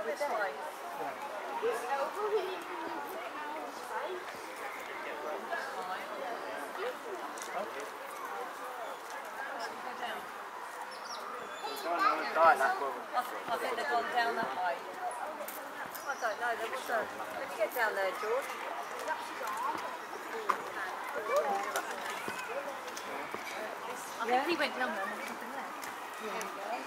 this way. I think they've gone down that way. I don't know, there was a... Can you get down there, George? I think he went down there and there's nothing there. There we go.